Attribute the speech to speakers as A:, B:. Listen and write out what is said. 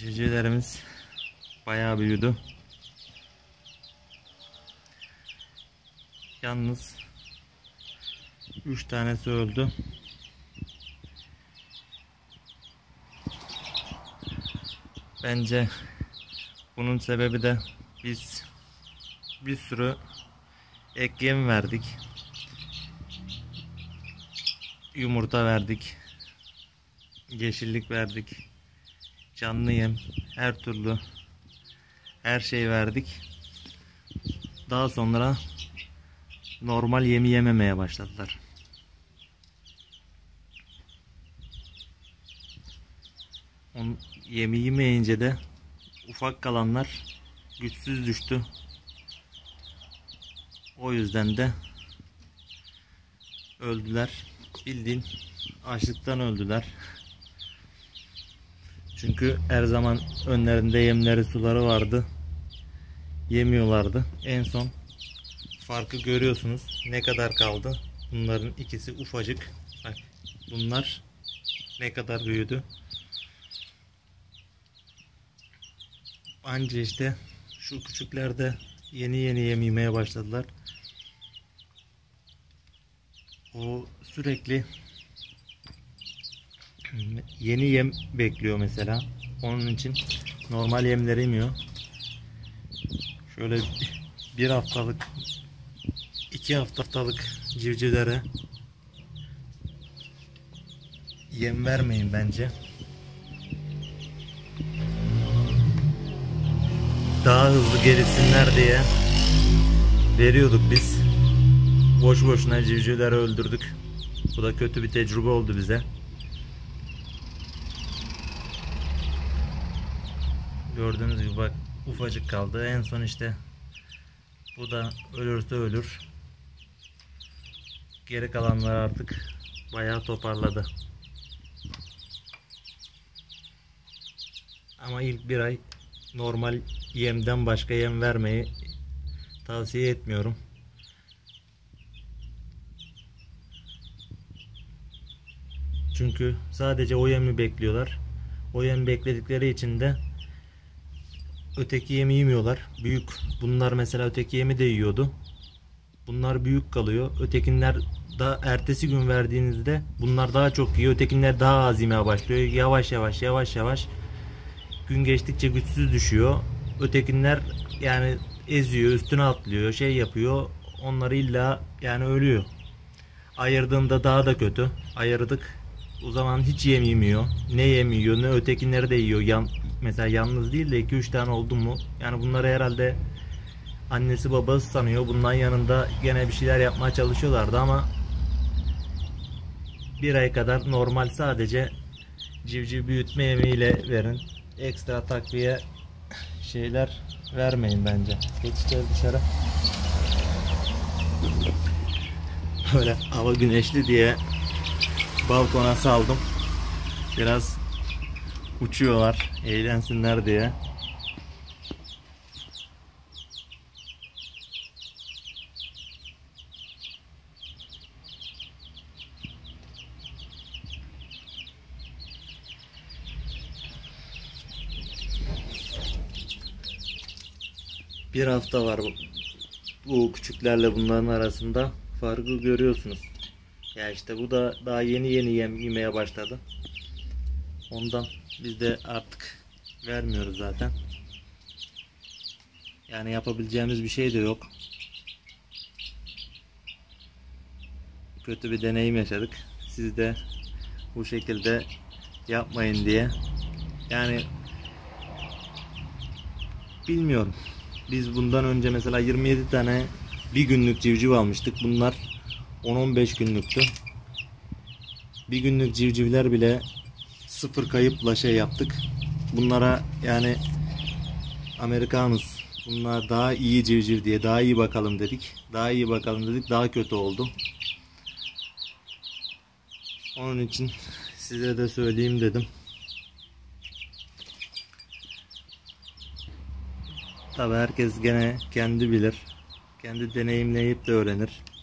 A: Cücelerimiz bayağı büyüdü. Yalnız 3 tanesi öldü. Bence bunun sebebi de biz bir sürü ek yem verdik. Yumurta verdik. Yeşillik verdik. Canlı yem, her türlü her şey verdik. Daha sonra normal yemi yememeye başladılar. Yemi yemeyince de ufak kalanlar güçsüz düştü. O yüzden de öldüler. Bildiğin açlıktan öldüler. Çünkü her zaman önlerinde yemleri, suları vardı. Yemiyorlardı. En son farkı görüyorsunuz. Ne kadar kaldı? Bunların ikisi ufacık. Bak, bunlar ne kadar büyüdü. Anca işte şu küçükler de yeni yeni yem yemeye başladılar. O sürekli yeni yem bekliyor mesela. Onun için normal yemleri yemiyor. Şöyle bir haftalık, 2 haftalık civcivlere yem vermeyin bence. Daha hızlı gelişsinler diye veriyorduk biz. Boş boşuna civcivleri öldürdük. Bu da kötü bir tecrübe oldu bize. Gördüğünüz gibi bak, ufacık kaldı. En son işte bu da ölürse ölür. Geri kalanlar artık bayağı toparladı. Ama ilk bir ay normal yemden başka yem vermeyi tavsiye etmiyorum. Çünkü sadece o yemi bekliyorlar. O yemi bekledikleri için de öteki yemi yemiyorlar. Büyük. Bunlar mesela öteki yemi de yiyordu. Bunlar büyük kalıyor. Ötekinler da ertesi gün verdiğinizde bunlar daha çok yiyor. Ötekinler daha az yemeye başlıyor. Yavaş yavaş gün geçtikçe güçsüz düşüyor. Ötekinler yani eziyor, üstüne atlıyor, şey yapıyor. Onları illa yani ölüyor. Ayırdığımda daha da kötü. Ayırdık. O zaman hiç yem yemiyor. Ne yemiyor, ne ötekinleri de yiyor. Mesela yalnız değil de 2-3 tane oldu mu? Yani bunları herhalde annesi babası sanıyor. Bundan yanında gene bir şeyler yapmaya çalışıyorlardı ama bir ay kadar normal sadece civciv büyütme yemiyle verin. Ekstra takviye şeyler vermeyin bence. Geç dışarı. Böyle hava güneşli diye balkona saldım. Biraz uçuyorlar, eğlensinler diye. Bir hafta var bu küçüklerle bunların arasında. Farkı görüyorsunuz. Ya işte bu da daha yeni yem yemeye başladı. Ondan biz de artık vermiyoruz zaten. Yani yapabileceğimiz bir şey de yok. Kötü bir deneyim yaşadık. Siz de bu şekilde yapmayın diye. Yani bilmiyorum. Biz bundan önce mesela 27 tane bir günlük civciv almıştık. Bunlar 10-15 günlüktü. Bir günlük civcivler bile 0 kayıpla şey yaptık. Bunlara yani Amerikanus, bunlar daha iyi civciv diye daha iyi bakalım dedik. Daha iyi bakalım dedik, daha kötü oldu. Onun için size de söyleyeyim dedim. Tabi herkes gene kendi bilir. Kendi deneyimleyip de öğrenir.